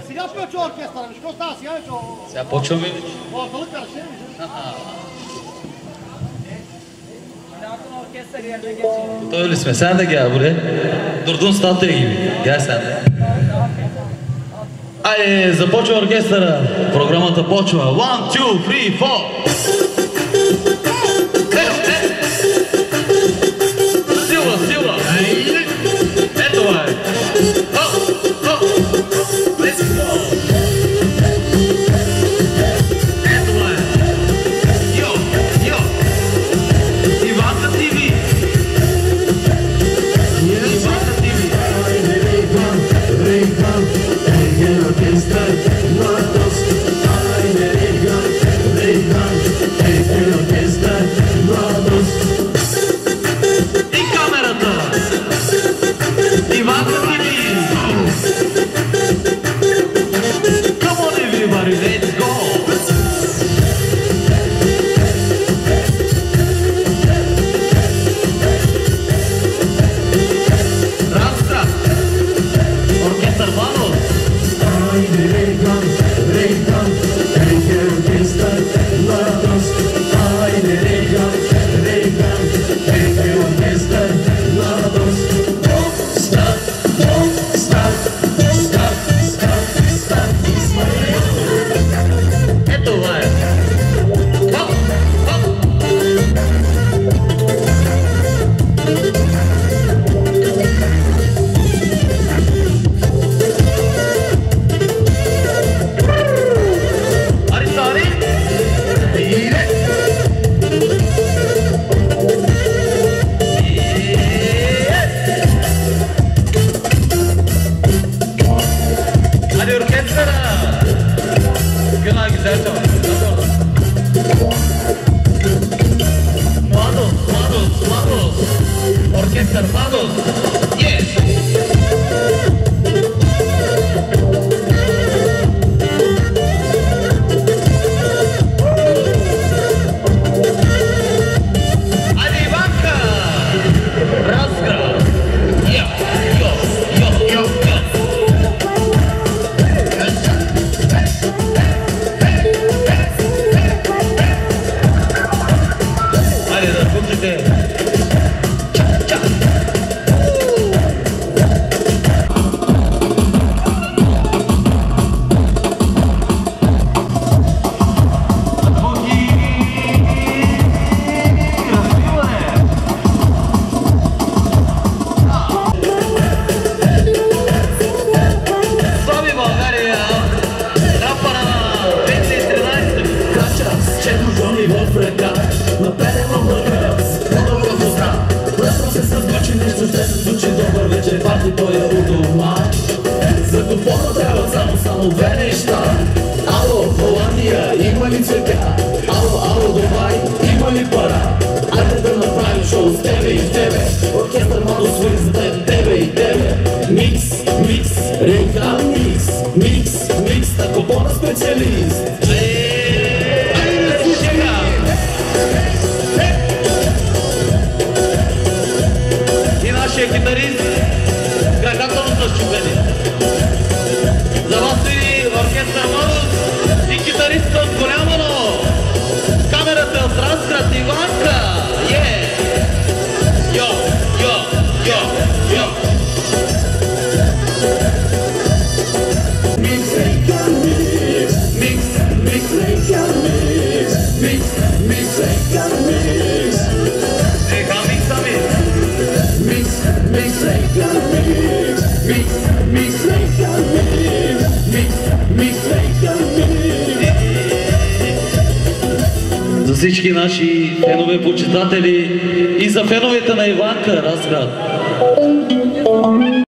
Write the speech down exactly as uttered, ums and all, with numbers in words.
Сега почва оркестъра, защо става сега вече? Сега почваме вече. О, дълъка ръше, Готови ли сме? Сега да ги, бре. Дурдун стата и ги. Гай сега да. Айде, започва оркестъра. Програмата почва. One, two, three, four. Сила, сила. Ето е. Let's go. Ето е. Йо, йо. Иванка ти ви. Иванка ти ви. Rejkan, Rejkan, egen orkester, mladost. Ajde Rejkan, Rejkan, egen orkester, mladost. И камерата. Иванка ти ви. Come on everybody, let's go. Разград. Оркестър Ванос. Ajde Rejkan, Rejkan, egen orkester, mladost. Ajde Rejkan, Rejkan, egen orkester, mladost. Don't stop, don't stop, stop, stop, stop, Ismail. Ето е. Хоп, хоп. Арисари. Ире. Hadi orkestra. Günah güzel çalın. Mados, Mados, Mados. Orkestra Mados. Yes. Hadi Ivanka. Razgrad. Yo, yo, yo, yo, yo. Hadi da kupite. Çak, çak. Слави България! Рапа на две хиляди и тринадесета. Кача с черно-жони в ръка, напедено мъка, много въздуха. Първо се съзвучи нещо, ще се звучи добър вечер, пати той е у дома. За купона трябва само, само две неща. Ало, Холандия, има ли цвета? Ало, ало, Дубай, има ли пара? Айде да направим шоу с тебе и с тебе. Оркестър младо свири за тебе, тебе и тебе. Микс, микс, Рейкан микс, микс, микс, на купона специалист. И нашия китарист Кракателно защупени. За вас и оркестър Мадос и китаристът от Голямано. Камерата от Разград Иванка. Е! Йо, йо, йо, йо. Mix, Rejkan mix, mix, mix, Rejkan mix, mix, mix, Rejkan mix, Еха, миксами. mix, mix, Rejkan mix, mix, mix, Rejkan mix, mix, mix, Rejkan mix. За всички наши фенове, почитатели и за феновете на Иванка Разград.